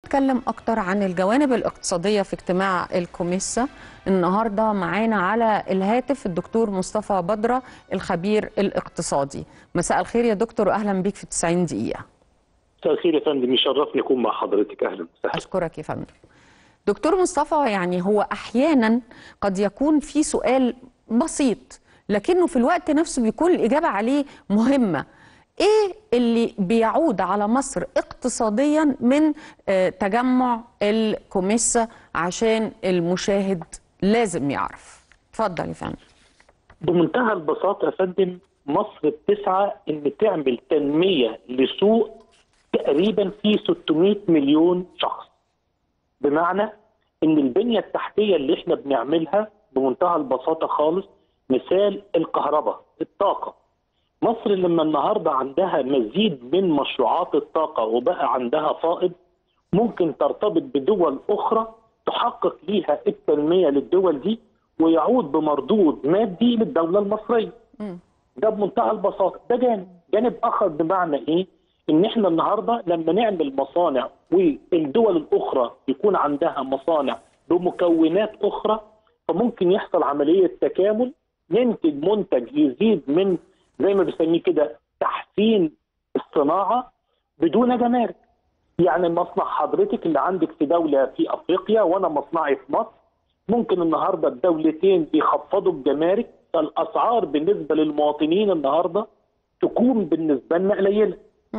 نتكلم أكتر عن الجوانب الاقتصادية في اجتماع الكوميسا. النهاردة معانا على الهاتف الدكتور مصطفى بدرة الخبير الاقتصادي. مساء الخير يا دكتور وأهلا بيك في 90 دقيقة. مساء الخير يا فندم، يشرفني أكون مع حضرتك. أهلا وسهلا. أشكرك يا فندم. دكتور مصطفى، يعني هو أحيانا قد يكون في سؤال بسيط لكنه في الوقت نفسه بيكون الإجابة عليه مهمة. ايه اللي بيعود على مصر اقتصاديا من تجمع الكوميسا عشان المشاهد لازم يعرف؟ اتفضل يا فندم. بمنتهى البساطة يا فندم، مصر بتسعى ان تعمل تنمية لسوق تقريبا فيه 600 مليون شخص. بمعنى ان البنية التحتية اللي احنا بنعملها بمنتهى البساطة خالص، مثال الكهرباء، الطاقة. مصر لما النهارده عندها مزيد من مشروعات الطاقة وبقى عندها فائض، ممكن ترتبط بدول أخرى تحقق ليها التنمية للدول دي ويعود بمردود مادي للدولة المصرية. ده بمنتهى البساطة. ده جانب آخر، بمعنى إيه؟ إن إحنا النهارده لما نعمل مصانع والدول الأخرى يكون عندها مصانع بمكونات أخرى، فممكن يحصل عملية تكامل، ينتج منتج يزيد من زي ما بيسميه كده تحسين الصناعه بدون جمارك. يعني مصنع حضرتك اللي عندك في دوله في افريقيا وانا مصنعي في مصر، ممكن النهارده الدولتين يخفضوا الجمارك، فالاسعار بالنسبه للمواطنين النهارده تكون بالنسبه لنا قليله.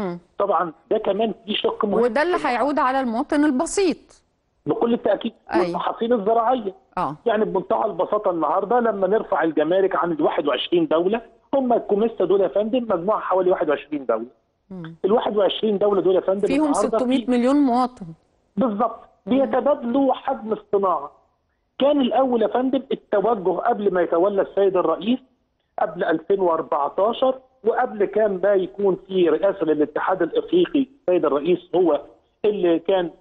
طبعا ده كمان في شق مهم، وده اللي هيعود على المواطن البسيط بكل التاكيد. والمحاصيل الزراعيه يعني بمنتهى البساطه النهارده لما نرفع الجمارك عن 21 دوله، هم الكوميسا دول يا فندم مجموعه حوالي 21 دوله. ال 21 دوله دول يا فندم فيهم 600 مليون مواطن بالظبط، بيتبادلوا حجم الصناعه. كان الاول يا فندم التوجه قبل ما يتولى السيد الرئيس قبل 2014 وقبل كان ما يكون في رئاسه للاتحاد الافريقي، السيد الرئيس هو اللي كان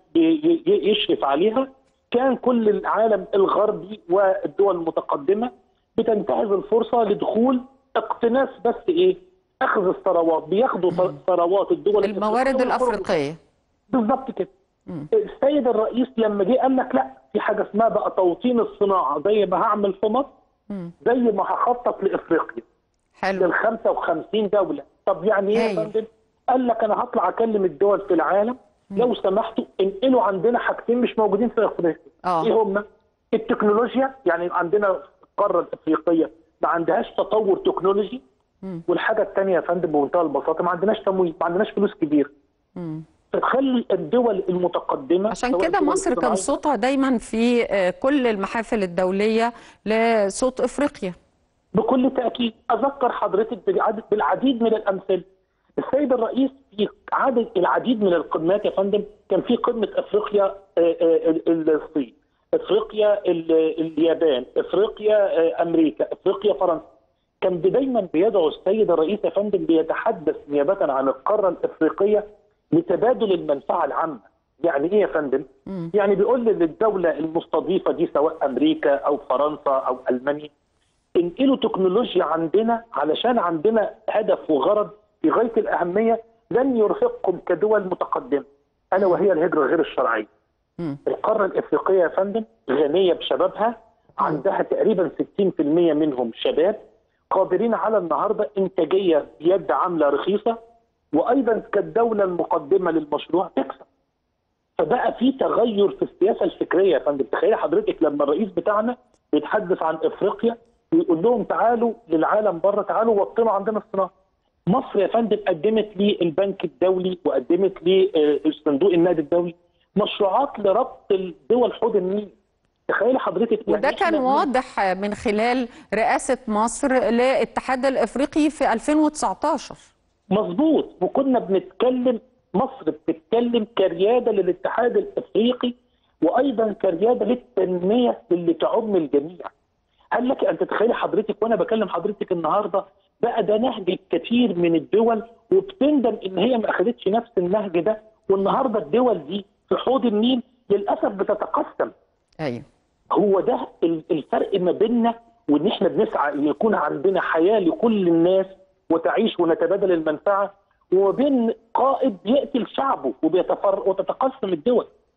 يشرف عليها، كان كل العالم الغربي والدول المتقدمه بتنتهز الفرصه لدخول اقتناص بس ايه؟ اخذ الثروات، بياخدوا ثروات الدول الموارد الافريقيه. بالظبط كده. السيد الرئيس لما جه قال لك لا، في حاجه اسمها بقى توطين الصناعه، زي ما هعمل في مصر زي ما هخطط لافريقيا. حلو. لل 55 دوله. طب يعني ايه يا فندم؟ قال لك انا هطلع اكلم الدول في العالم، لو سمحتوا انقلوا عندنا حاجتين مش موجودين في افريقيا. ايه هما؟ التكنولوجيا، يعني عندنا القاره الافريقيه ما عندهاش تطور تكنولوجي. والحاجه الثانيه يا فندم بمنتهى البساطه، ما عندناش تمويل، ما عندناش فلوس كبير. فتخلي الدول المتقدمه، عشان كده مصر كان صوتها دايما في كل المحافل الدوليه لصوت افريقيا. بكل تاكيد. اذكر حضرتك بالعديد من الامثله. السيد الرئيس في العديد من القمات يا فندم، كان في قمه افريقيا الصين، افريقيا اليابان، افريقيا امريكا، افريقيا فرنسا. كان دايما بيدعو السيد الرئيس يا فندم بيتحدث نيابه عن القاره الافريقيه لتبادل المنفعه العامه. يعني ايه يا فندم؟ يعني بيقول للدوله المستضيفه دي سواء امريكا او فرنسا او المانيا، انقلوا تكنولوجيا عندنا علشان عندنا هدف وغرض في غايه الاهميه لن يرهقكم كدول متقدمه، الا وهي الهجره غير الشرعيه. القاره الافريقيه يا فندم غنيه بشبابها، عندها تقريبا 60% منهم شباب قادرين على النهارده انتاجيه بيد عامله رخيصه، وايضا كالدوله المقدمه للمشروع تكسب. فبقى في تغير في السياسه الفكريه يا فندم. تخيل حضرتك لما الرئيس بتاعنا بيتحدث عن افريقيا ويقول لهم تعالوا للعالم بره، تعالوا وطنوا عندنا الصناعه. مصر يا فندم قدمت للبنك الدولي وقدمت لصندوق النقد الدولي مشروعات لربط الدول حوض النيل. تخيل حضرتك. وده كان واضح من خلال رئاسه مصر للاتحاد الافريقي في 2019. مظبوط. وكنا بنتكلم، مصر بتتكلم كرياده للاتحاد الافريقي وايضا كرياده للتنميه اللي تعم الجميع. قال لك ان تتخيلي حضرتك وانا بكلم حضرتك النهارده بقى ده نهج كتير من الدول وبتندم ان هي ما اخذتش نفس النهج ده، والنهارده الدول دي في حوض النيل للاسف بتتقسم. ايوه. هو ده الفرق ما بيننا، وان احنا بنسعى ان يكون عندنا حياه لكل الناس وتعيش ونتبادل المنفعه، وما بين قائد يقتل شعبه وتتقسم الدول.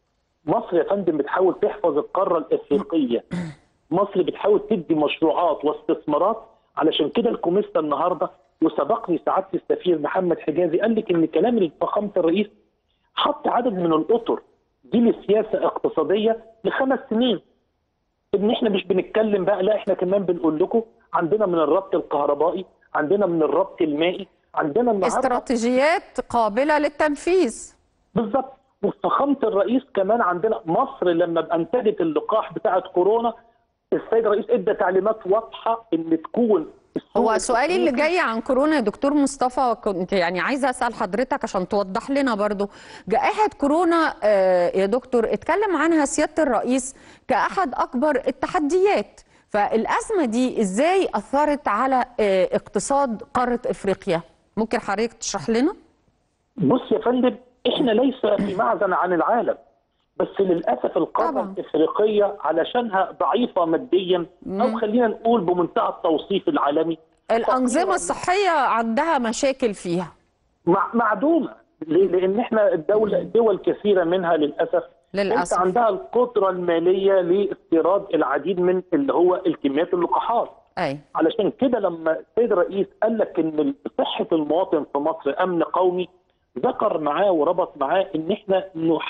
مصر يا فندم بتحاول تحفظ القاره الافريقيه. مصر بتحاول تدي مشروعات واستثمارات. علشان كده الكوميسا النهارده، وسبقني سعاده السفير محمد حجازي، قال لك ان كلام فخامه الرئيس حط عدد من الاطر دي لسياسه اقتصاديه ل5 سنين. ان احنا مش بنتكلم بقى، لا احنا كمان بنقول لكم عندنا من الربط الكهربائي، عندنا من الربط المائي، عندنا النهارده استراتيجيات قابله للتنفيذ. بالظبط. وفخامه الرئيس كمان عندنا مصر لما انتجت اللقاح بتاعه كورونا، السيد الرئيس ادى تعليمات واضحه ان تكون هو سؤالي اللي جاي عن كورونا يا دكتور مصطفى، كنت يعني عايزه اسال حضرتك عشان توضح لنا برضو جائحه كورونا. يا دكتور، اتكلم عنها سياده الرئيس كاحد اكبر التحديات، فالازمه دي ازاي اثرت على اقتصاد قاره افريقيا؟ ممكن حضرتك تشرح لنا؟ بص يا فندم، احنا ليس في معزل عن العالم، بس للاسف القاره الافريقيه علشانها ضعيفه ماديا، او خلينا نقول بمنتهى التوصيف العالمي، الانظمه الصحيه عندها مشاكل فيها معدومه. لان احنا دول كثيره منها للاسف ليس عندها القدره الماليه لاستيراد العديد من اللي هو الكميات اللقاحات. علشان كده لما السيد الرئيس قال لك ان صحه المواطن في مصر امن قومي، ذكر معاه وربط معاه ان احنا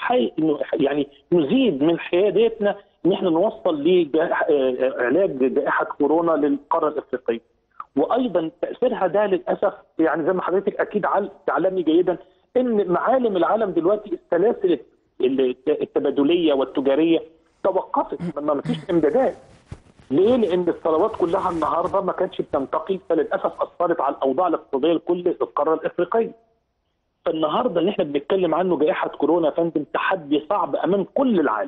يعني نزيد من حياديتنا ان احنا نوصل لعلاج جائحه كورونا للقاره الافريقيه. وايضا تاثيرها ده للاسف، يعني زي ما حضرتك اكيد تعلمي جيدا ان معالم العالم دلوقتي السلاسل التبادليه والتجاريه توقفت، ما فيش امدادات. ليه؟ لان الثروات كلها النهارده ما كانتش بتنتقل، فللاسف اثرت على الاوضاع الاقتصاديه لكل القاره الافريقيه. فالنهارده اللي احنا بنتكلم عنه جائحه كورونا يا فندم تحدي صعب امام كل العالم.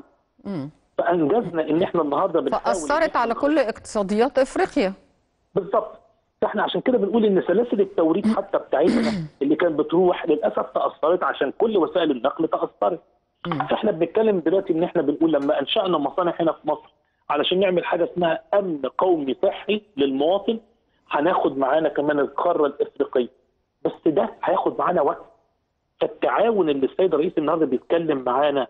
فانجزنا ان احنا النهارده بنحاول، فاثرت على كل اقتصاديات افريقيا. بالظبط. فاحنا عشان كده بنقول ان سلاسل التوريد حتى بتاعتنا اللي كانت بتروح للاسف تاثرت، عشان كل وسائل النقل تاثرت. فاحنا بنتكلم دلوقتي ان احنا بنقول لما انشانا مصانع هنا في مصر علشان نعمل حاجه اسمها امن قومي صحي للمواطن، هناخد معانا كمان القاره الافريقيه، بس ده هياخد معانا وقت. فالتعاون اللي السيد الرئيس النهارده بيتكلم معاه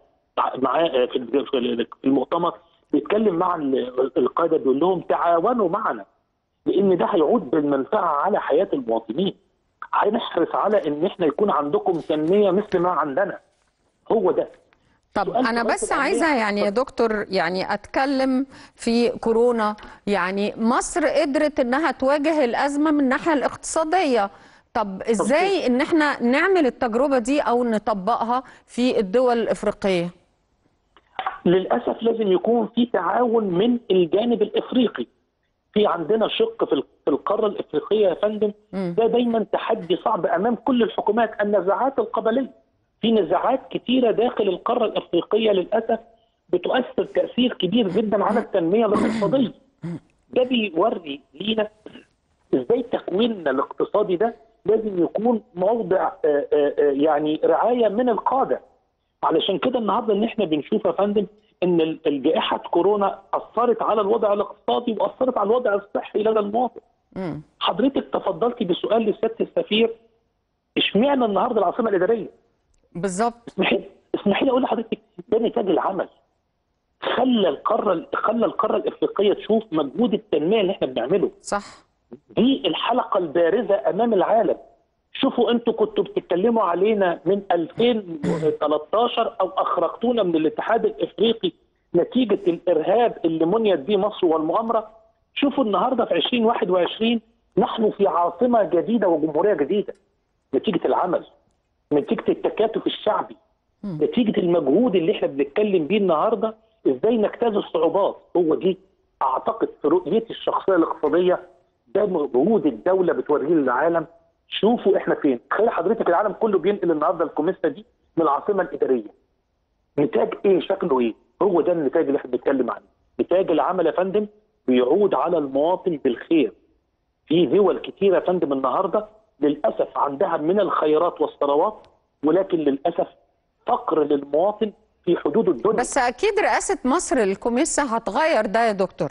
في المؤتمر، بيتكلم مع القاده بيقول لهم تعاونوا معنا، لان ده هيعود بالمنفعه على حياه المواطنين. هنحرص على ان احنا يكون عندكم تنميه مثل ما عندنا. هو ده. طب انا بس عايزه يعني يا دكتور يعني اتكلم في كورونا. يعني مصر قدرت انها تواجه الازمه من الناحيه الاقتصاديه، طب ازاي ان احنا نعمل التجربه دي او نطبقها في الدول الافريقيه؟ للاسف لازم يكون في تعاون من الجانب الافريقي. في عندنا شق في القاره الافريقيه يا فندم، ده دايما تحدي صعب امام كل الحكومات، النزاعات القبليه. في نزاعات كثيره داخل القاره الافريقيه للاسف بتؤثر تاثير كبير جدا على التنميه الاقتصاديه. ده بيوري لينا ازاي تكويننا الاقتصادي ده لازم يكون موضع يعني رعايه من القاده. علشان كده النهارده اللي احنا بنشوفه يا فندم ان الجائحه كورونا اثرت على الوضع الاقتصادي واثرت على الوضع الصحي لدى المواطن. حضرتك تفضلتي بسؤال لسياده السفير، اشمعنى النهارده العاصمه الاداريه؟ بالظبط. اسمحي لي اقول لحضرتك ده نتاج العمل. خلى القاره الافريقيه تشوف مجهود التنميه اللي احنا بنعمله. صح. دي الحلقه البارزه امام العالم. شوفوا انتوا كنتوا بتتكلموا علينا من 2013 او اخرجتونا من الاتحاد الافريقي نتيجه الارهاب اللي منيت به مصر والمؤامره. شوفوا النهارده في 2021 نحن في عاصمه جديده وجمهوريه جديده، نتيجه العمل، نتيجه التكاتف الشعبي، نتيجه المجهود اللي احنا بنتكلم بيه النهارده. ازاي نجتاز الصعوبات؟ هو دي اعتقد في رؤيتي الشخصيه الاقتصاديه ده مجهود الدوله بتوريه للعالم. شوفوا احنا فين. تخيل حضرتك العالم كله بينقل النهارده الكوميسا دي من العاصمه الاداريه. نتاج ايه؟ شكله ايه؟ هو ده النتاج اللي احنا بنتكلم عنه. نتاج العمل يا فندم بيعود على المواطن بالخير. في دول كتيره يا فندم النهارده للاسف عندها من الخيرات والثروات، ولكن للاسف فقر للمواطن في حدود الدنيا. بس اكيد رئاسه مصر للكوميسا هتغير ده يا دكتور.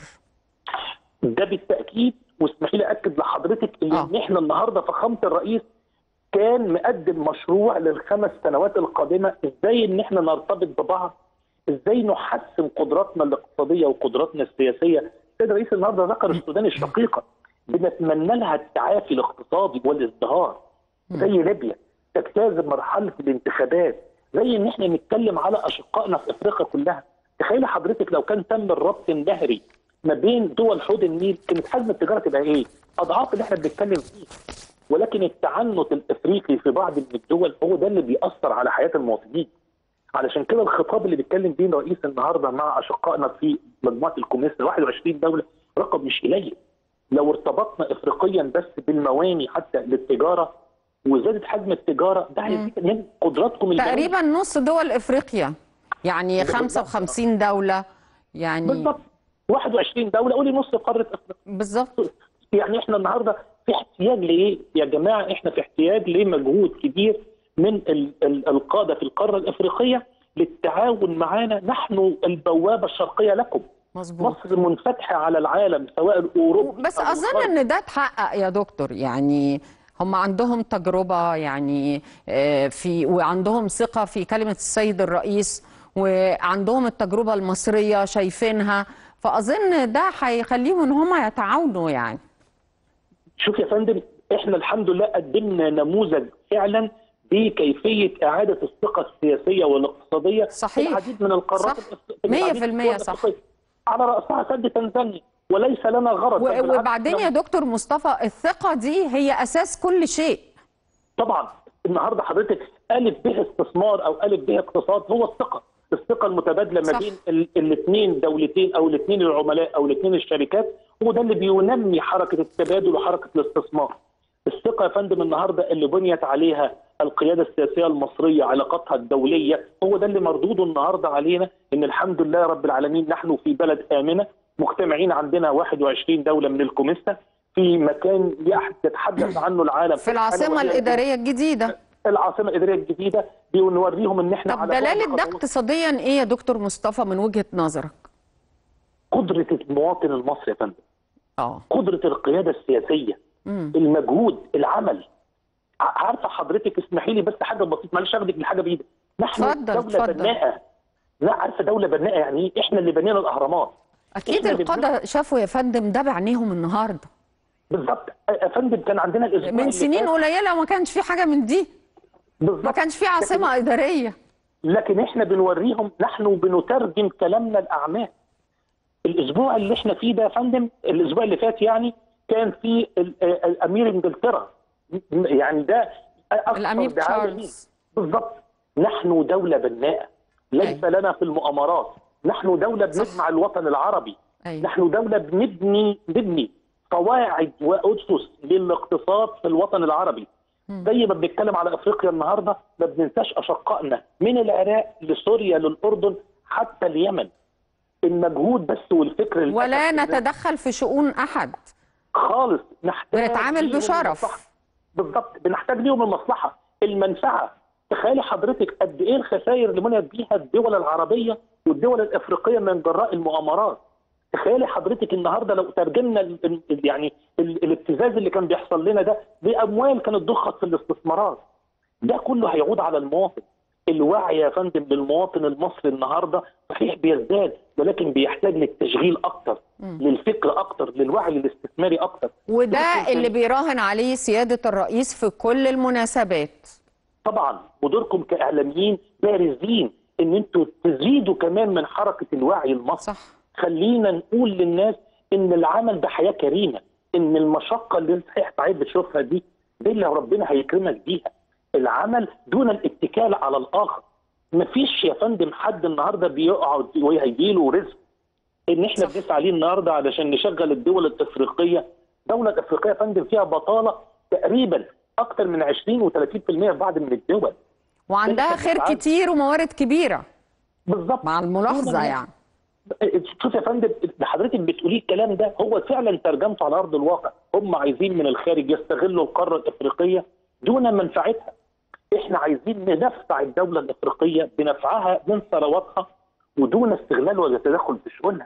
ده بالتاكيد. واسمحي لي اكد لحضرتك ان احنا النهارده فخامه الرئيس كان مقدم مشروع لل5 سنوات القادمه، ازاي ان احنا نرتبط ببعض ازاي نحسن قدراتنا الاقتصاديه وقدراتنا السياسيه. السيد الرئيس النهارده ذكر السودان الشقيقه، بنتمنى لها التعافي الاقتصادي والازدهار. زي ليبيا تجتاز مرحله الانتخابات، زي ان احنا نتكلم على اشقائنا في افريقيا كلها. تخيل حضرتك لو كان تم الربط النهري ما بين دول حوض النيل، كانت حجم التجاره تبقى ايه؟ اضعاف اللي احنا بنتكلم فيه. ولكن التعنت الافريقي في بعض من الدول هو ده اللي بيأثر على حياه المواطنين. علشان كده الخطاب اللي بيتكلم بيه الرئيس النهارده مع اشقائنا في مجموعه الكوميس 21 دوله رقم مش قليل. لو ارتبطنا افريقيا بس بالمواني حتى للتجاره وزادت حجم التجاره، ده هيزيد من قدراتكم تقريبا نص دول افريقيا، يعني 55 دوله، يعني بالظبط 21 دوله، قولي نص قاره افريقيا بالظبط. يعني احنا النهارده في احتياج لايه؟ يا جماعه احنا في احتياج لمجهود كبير من القاده في القاره الافريقيه للتعاون معنا. نحن البوابه الشرقيه لكم. مظبوط. مصر منفتحه على العالم سواء الاوروبي بس أو اظن الغربي. ان ده اتحقق يا دكتور، يعني هم عندهم تجربه، يعني وعندهم ثقه في كلمه السيد الرئيس، وعندهم التجربه المصريه شايفينها، فاظن ده هيخليهم ان هم يتعاونوا يعني. شوف يا فندم، احنا الحمد لله قدمنا نموذج فعلا بكيفيه اعاده الثقه السياسيه والاقتصاديه صحيح. في العديد من القارات. صح 100% صح. على راسها سد تنزانيا، وليس لنا غرض. وبعدين يا دكتور مصطفى، الثقه دي هي اساس كل شيء. طبعا النهارده حضرتك الف به استثمار او الف به اقتصاد هو الثقه المتبادله ما بين الاثنين دولتين او الاثنين العملاء او الاثنين الشركات، هو ده اللي بينمي حركه التبادل وحركه الاستثمار. الثقه يا فندم النهارده اللي بنيت عليها القياده السياسيه المصريه علاقاتها الدوليه، هو ده اللي مردوده النهارده علينا، ان الحمد لله رب العالمين نحن في بلد امنه، مجتمعين عندنا 21 دوله من الكوميسا في مكان يتحدث عنه العالم في العاصمه الاداريه الجديده. العاصمه الاداريه الجديده بنوريهم ان احنا على دلاله ده اقتصاديا ايه يا دكتور مصطفى من وجهه نظرك؟ قدره المواطن المصري يا فندم. قدره القياده السياسيه. المجهود، العمل. عارفه حضرتك، اسمحي لي بس حاجه بسيطه، معلش اخدك من حاجه بايدك. نحن دوله بناءه. لا عارفه دوله بناءه يعني ايه؟ احنا اللي بنينا الاهرامات. اكيد القاده شافوا يا فندم ده بعينيهم النهارده. بالظبط يا فندم، كان عندنا الاسبوع من سنين قليله وما كانش في حاجه من دي. بالظبط. ما كانش في عاصمه اداريه. لكن احنا بنوريهم، نحن بنترجم كلامنا الاعمال. الاسبوع اللي احنا فيه ده يا فندم، الاسبوع اللي فات يعني، كان في الامير انجلترا، يعني ده الامير تشارلز. بالظبط. نحن دوله بناءه، ليس لنا في المؤامرات. نحن دوله بنجمع الوطن العربي. نحن دوله بنبني قواعد واسس للاقتصاد في الوطن العربي. زي ما بنتكلم على افريقيا النهارده، ما بننساش اشقائنا من العراق لسوريا للاردن حتى اليمن. المجهود بس والفكر ولا نتدخل في شؤون احد خالص، نحتاج بنتعامل بشرف. بالظبط، بنحتاج ليهم المصلحه، المنفعه. تخيلي حضرتك قد ايه الخسائر اللي منعت بيها الدول العربيه والدول الافريقيه من جراء المؤامرات. تخيلي حضرتك النهارده لو ترجمنا يعني الابتزاز اللي كان بيحصل لنا ده باموال كانت ضخت في الاستثمارات، ده كله هيعود على المواطن. الوعي يا فندم للمواطن المصري النهارده صحيح بيزداد، ولكن بيحتاج للتشغيل اكتر، للفكر اكتر، للوعي الاستثماري اكتر. وده اللي بيراهن عليه سياده الرئيس في كل المناسبات. طبعا، ودوركم كاعلاميين بارزين ان انتوا تزيدوا كمان من حركه الوعي المصري. صح. خلينا نقول للناس ان العمل ده حياه كريمه، ان المشقه اللي صحيح سعيد بتشوفها دي اللي ربنا هيكرمك بيها. العمل دون الاتكال على الاخر. مفيش يا فندم حد النهارده بيقعد وهيجيله رزق. ان احنا بنسعى عليه النهارده علشان نشغل الدول الافريقيه. دوله افريقيه يا فندم فيها بطاله تقريبا اكثر من 20 و30% في بعض من الدول. وعندها خير كتير وموارد كبيره. بالظبط. مع الملاحظه يعني. شوف يا فندم، حضرتك بتقولي الكلام ده هو فعلا ترجمته على ارض الواقع. هم عايزين من الخارج يستغلوا القاره الافريقيه دون منفعتها. احنا عايزين ندفع الدوله الافريقيه بنفعها من ثرواتها ودون استغلال ولا تدخل في شؤونها.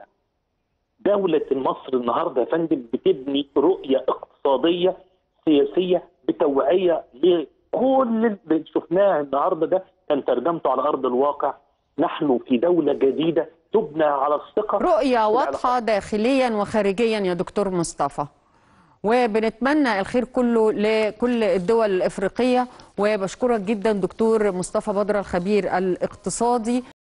دوله مصر النهارده يا فندم بتبني رؤيه اقتصاديه سياسيه بتوعيه لكل اللي شفناه النهارده ده كان ترجمته على ارض الواقع. نحن في دولة جديدة تبنى على الثقة. رؤية واضحة داخليا وخارجيا يا دكتور مصطفى، وبنتمنى الخير كله لكل الدول الإفريقية. وبشكرك جدا دكتور مصطفى بدر الخبير الاقتصادي.